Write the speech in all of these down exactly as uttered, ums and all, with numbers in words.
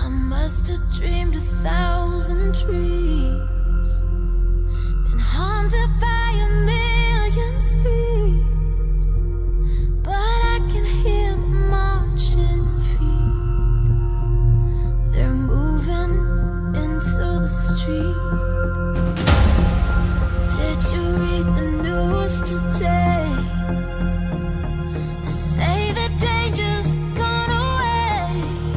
must have dreamed a thousand dreams, been haunted by a million screams, but I can hear the marching feet. They're moving into the street. Did you read the news today? They say the danger's gone away,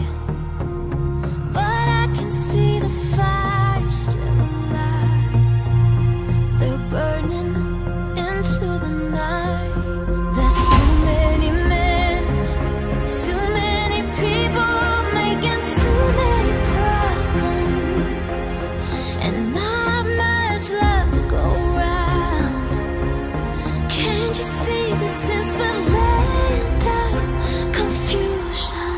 but I can see the fire still alive. They're burning into the night. There's too many men, too many people making too many problems, and not much left to go round. Can't you see this is the land of confusion?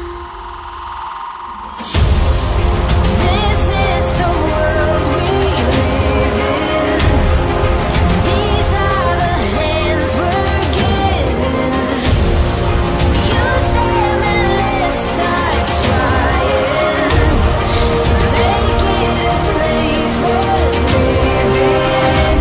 This is the world we live in. These are the hands we're given. Use them and let's start trying to make it a place worth living.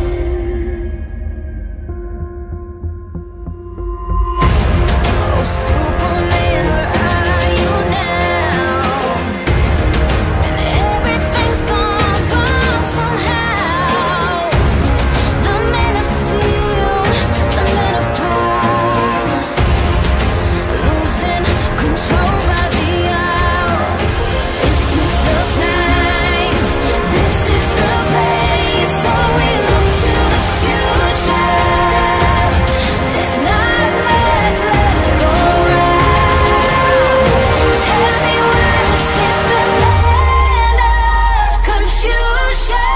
Oh, Superman, where are you now? When everything's gone wrong somehow. The men of steel, the men of power, losing control by the hour. This is the time, this is the place, so we look to the future. There's not much left to go round. Tell me why this is the land of confusion.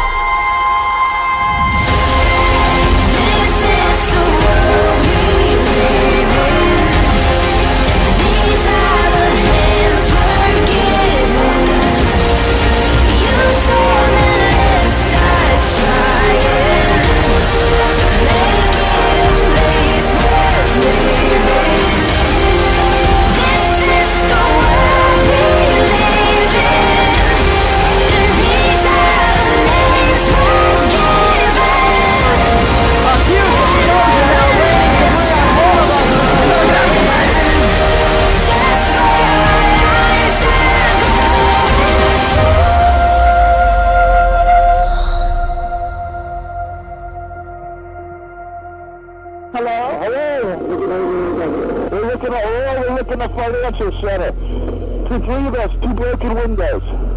This is the world we live in. These are the hands we're given. Use them and let's start trying to make it a place worth living. This is the world we live in, and these are the names we're given. Just where our eyes are going to. Hello? Hello. We're looking at, oh, we're looking at financial center. Two, three of us, two broken windows.